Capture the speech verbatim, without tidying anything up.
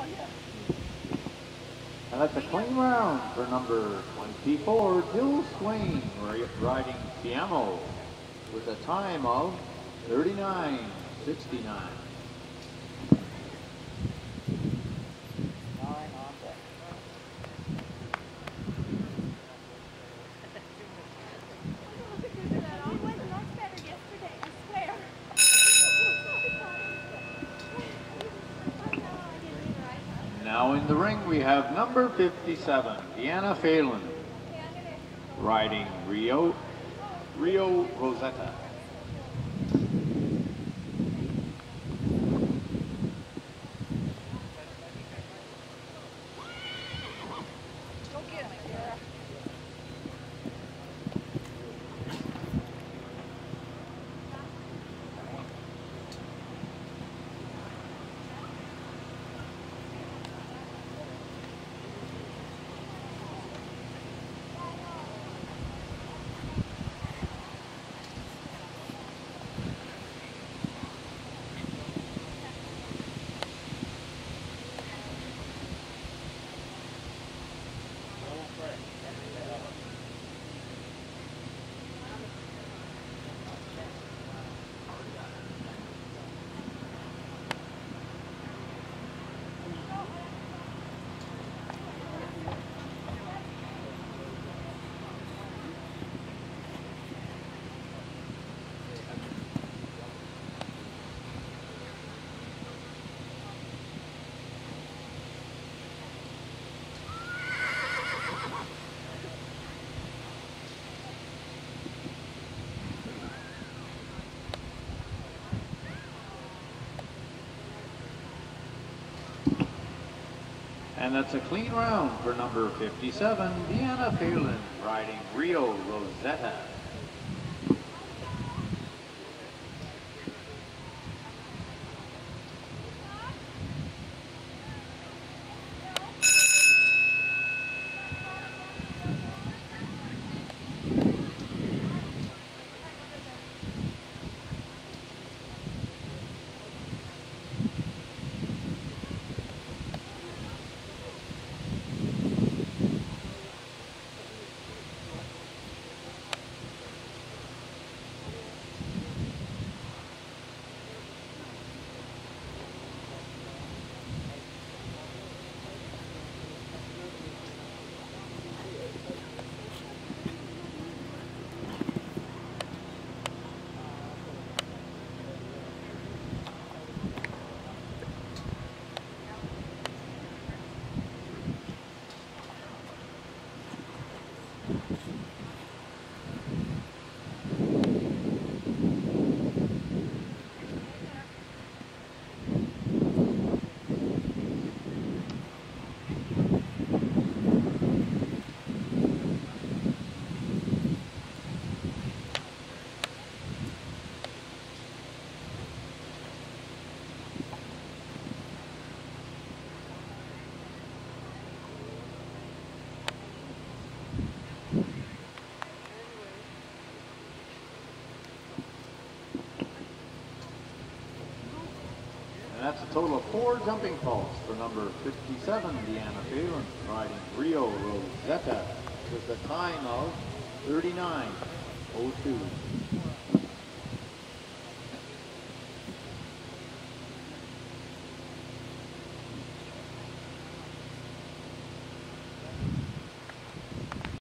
And that's a clean round for number twenty-four, Jill Swain, riding Piano, with a time of thirty-nine sixty-nine. Now in the ring we have number fifty-seven, Deanna Phelan, riding Rio, Rio Rosetta. And that's a clean round for number fifty-seven, Deanna Phelan, riding Rio Rosetta. And that's a total of four jumping faults for number fifty-seven, Deanna Phelan, riding Rio Rosetta, with a time of thirty-nine oh two.